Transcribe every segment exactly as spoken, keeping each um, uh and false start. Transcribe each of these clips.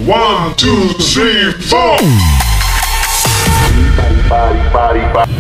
One, two, three, four. Body, body, body, body.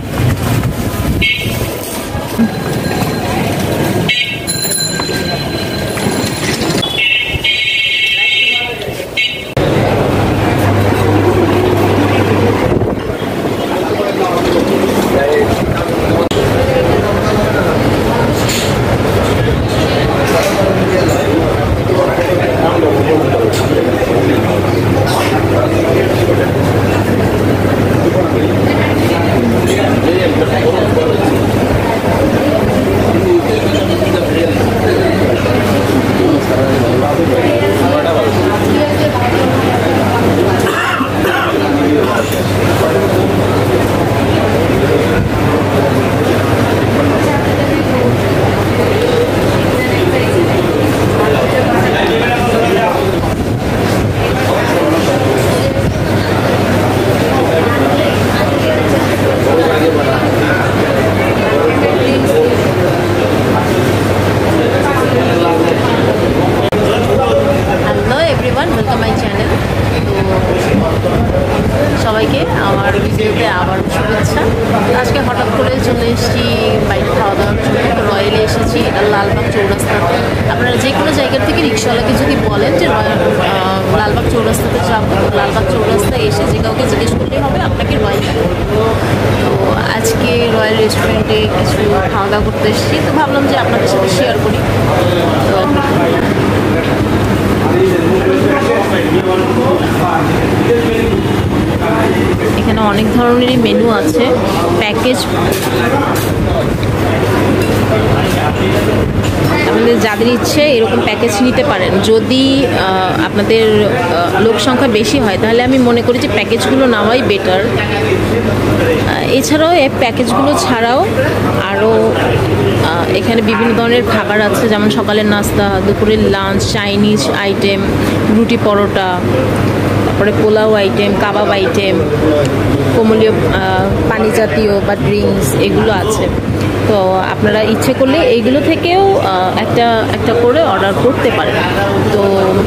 সবাইকে আমার ভিডিওতে আবার শুভেচ্ছা। আজকে হঠাৎ করে চলে এসেছি বাইরে খাওয়া দাওয়ার জন্য। রয়্যালে এসেছি, এটা লালবাগ চৌরাস্তাতে। আপনারা যে কোনো জায়গা থেকে রিক্সাওয়ালাকে যদি বলেন যে লালবাগ চৌরাস্তাতে যাবো, লালবাগ চৌরাস্তায় এসে যে কাউকে জিজ্ঞেস করলেই হবে আপনাকে রয়্যাল। তো আজকে রয়্যাল রেস্টুরেন্টে কিছু খাওয়া দাওয়া করতে এসেছি, তো ভাবলাম যে আপনাদের সাথে শেয়ার করি। তো এখানে অনেক ধরনেরই মেনু আছে। প্যাকেজ আপনাদের যাদের ইচ্ছে এরকম প্যাকেজ নিতে পারেন। যদি আপনাদের লোক সংখ্যা বেশি হয় তাহলে আমি মনে করি যে প্যাকেজগুলো নেওয়াই বেটার। এছাড়াও এই প্যাকেজগুলো ছাড়াও আরও এখানে বিভিন্ন ধরনের খাবার আছে, যেমন সকালের নাস্তা, দুপুরের লাঞ্চ, চাইনিজ আইটেম, রুটি পরোটা, তারপরে পোলাও আইটেম, কাবাব আইটেম, কোমলীয় পানি জাতীয় বা ড্রিঙ্কস এগুলো আছে। তো আপনারা ইচ্ছে করলে এইগুলো থেকেও একটা একটা করে অর্ডার করতে পারেন। তো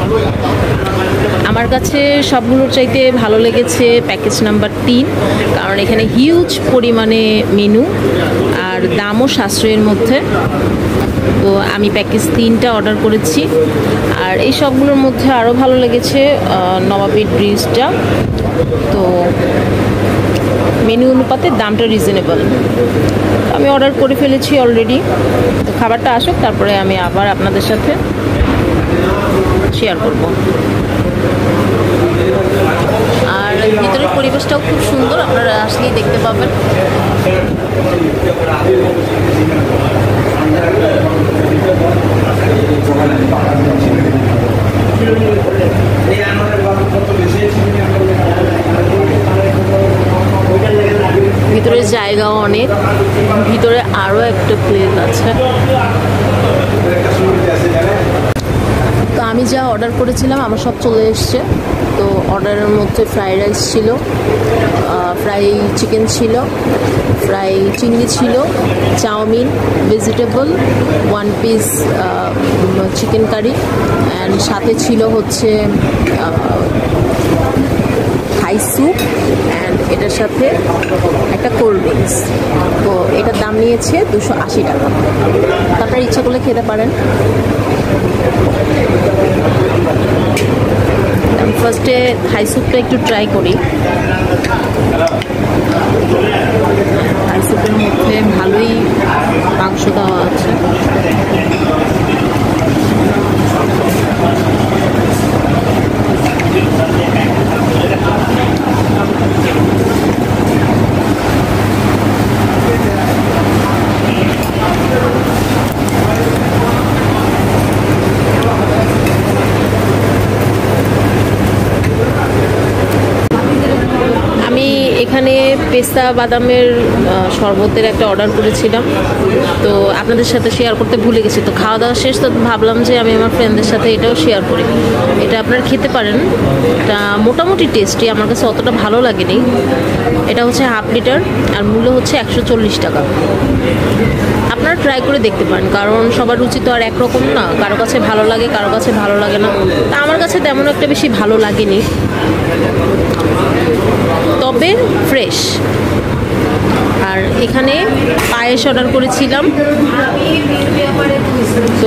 আমার কাছে সবগুলোর চাইতে ভালো লেগেছে প্যাকেজ নাম্বার তিন, কারণ এখানে হিউজ পরিমাণে মেনু আর দামও সাশ্রয়ের মধ্যে। তো আমি প্যাকেজ তিনটা অর্ডার করেছি। আর এই সবগুলোর মধ্যে আরও ভালো লেগেছে নবাবের ব্রিজটা। তো মেনু অনুপাতে দামটা রিজনেবল। আমি অর্ডার করে ফেলেছি অলরেডি। তো খাবারটা আসুক, তারপরে আমি আবার আপনাদের সাথে শেয়ার করব। আর ভিতরের পরিবেশটাও খুব সুন্দর, আপনারা আসলেই দেখতে পাবেন। ভিতরে জায়গাও অনেক, ভিতরে আরও একটা প্লেস আছে। তো আমি যা অর্ডার করেছিলাম আমার সব চলে এসছে। তো অর্ডারের মধ্যে ফ্রাইড রাইস ছিল, ফ্রাই চিকেন ছিল, ফ্রাই চিংড়ি ছিল, chow mein, vegetable, one piece chicken curry, and সাথে ছিল হচ্ছে থাই স্যুপ, অ্যান্ড এটার সাথে একটা কোল্ড ড্রিঙ্কস। তো এটার দাম নিয়েছে দুশো আশি টাকা। তারপরে ইচ্ছা করলে খেতে পারেন। ফার্স্টে থাই স্যুপটা একটু ট্রাই করি। থাই স্যুপের মধ্যে ভালোই মাংস দেওয়া আছে। এখানে পেস্তা বাদামের শরবতের একটা অর্ডার করেছিলাম, তো আপনাদের সাথে শেয়ার করতে ভুলে গেছি। তো খাওয়া দাওয়া শেষ, তো ভাবলাম যে আমি আমার ফ্রেন্ডদের সাথে এটাও শেয়ার করি। এটা আপনারা খেতে পারেন, এটা মোটামুটি টেস্টি, আমার কাছে অতটা ভালো লাগেনি। এটা হচ্ছে হাফ লিটার আর মূল্য হচ্ছে একশো চল্লিশ টাকা। আপনারা আপনারা ট্রাই করে দেখতে পারেন, কারণ সবার রুচি তো আর একরকম না, কারো কাছে ভালো লাগে কারো কাছে ভালো লাগে না। তা আমার কাছে তেমন একটা বেশি ভালো লাগেনি, তবে ফ্রেশ। আর এখানে পায়েস অর্ডার করেছিলাম, তো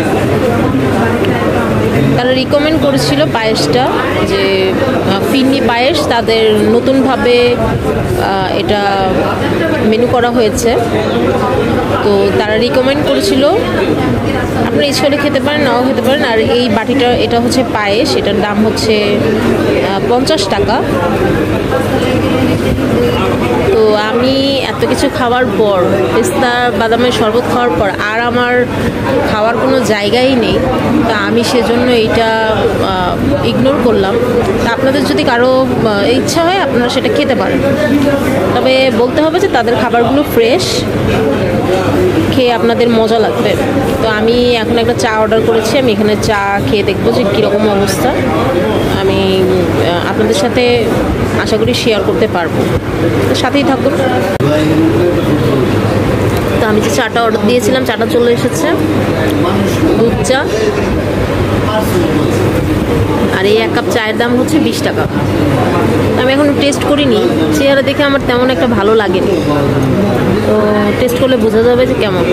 তারা রিকমেন্ড করেছিল পায়েসটা, যে ফিরনি পায়েস, তাদের নতুনভাবে এটা মেনু করা হয়েছে, তো তারা রিকমেন্ড করেছিল। আপনারা ইচ্ছে হলে খেতে পারেন, নাও খেতে পারেন। আর এই বাটিটা, এটা হচ্ছে পায়েস, এটার দাম হচ্ছে পঞ্চাশ টাকা। তো আমি এত কিছু খাওয়ার পর, পেস্তা বাদামের শরবত খাওয়ার পর আর আমার খাওয়ার কোনো জায়গাই নেই, তা আমি সেজন্য এইটা ইগনোর করলাম। তা আপনাদের যদি কারো ইচ্ছা হয় আপনারা সেটা খেতে পারেন, তবে বলতে হবে যে তাদের খাবারগুলো ফ্রেশ, খেয়ে আপনাদের মজা লাগবে। তো আমি এখন একটা চা অর্ডার করেছি, আমি এখানে চা খেয়ে দেখবো যে কীরকম অবস্থা। আমি আপনাদের সাথে আশা করি শেয়ার করতে পারবো, তো সাথেই থাকুন। তো আমি যে চাটা অর্ডার দিয়েছিলাম, চাটা চলে এসেছে, দুধ চা। আর এই এক কাপ চায়ের দাম হচ্ছে বিশ টাকা। আমি এখনও টেস্ট করিনি, চেহারা দেখে আমার তেমন একটা ভালো লাগেনি, তো টেস্ট করলে বোঝা যাবে যে কেমন।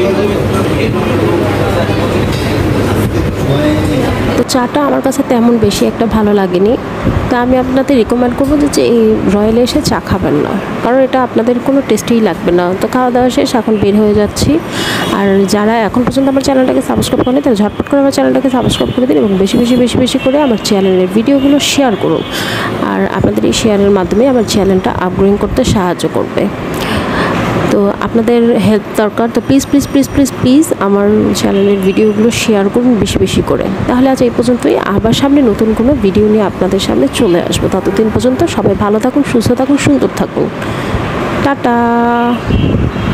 তো চাটা আমার কাছে তেমন বেশি একটা ভালো লাগেনি, তা আমি আপনাদের রিকমেন্ড করবো যে এই রয়্যালে এসে চা খাবেন না, কারণ এটা আপনাদের কোনো টেস্টেই লাগবে না। তো খাওয়া দাওয়া শেষ, এখন বের হয়ে যাচ্ছি। আর যারা এখন পর্যন্ত আমার চ্যানেলটাকে সাবস্ক্রাইব করেনি, তারা ঝটপট করে আমার চ্যানেলটাকে সাবস্ক্রাইব করে দিন এবং বেশি বেশি বেশি বেশি করে আমার চ্যানেলের ভিডিওগুলো শেয়ার করুন। আর আপনাদের এই শেয়ারের মাধ্যমে আমার চ্যানেলটা আপগ্রেড করতে সাহায্য করবে। তো আপনাদের হেল্প দরকার, তো please please please please please আমার চ্যানেলের ভিডিওগুলো শেয়ার করুন বেশি বেশি করে। তাহলে আজ এই পর্যন্তই, আবার সামনে নতুন কোনো ভিডিও নিয়ে আপনাদের সামনে চলে আসবো। ততদিন পর্যন্ত সবাই ভালো থাকুন, সুস্থ থাকুন, সুন্দর থাকুন। টাটা।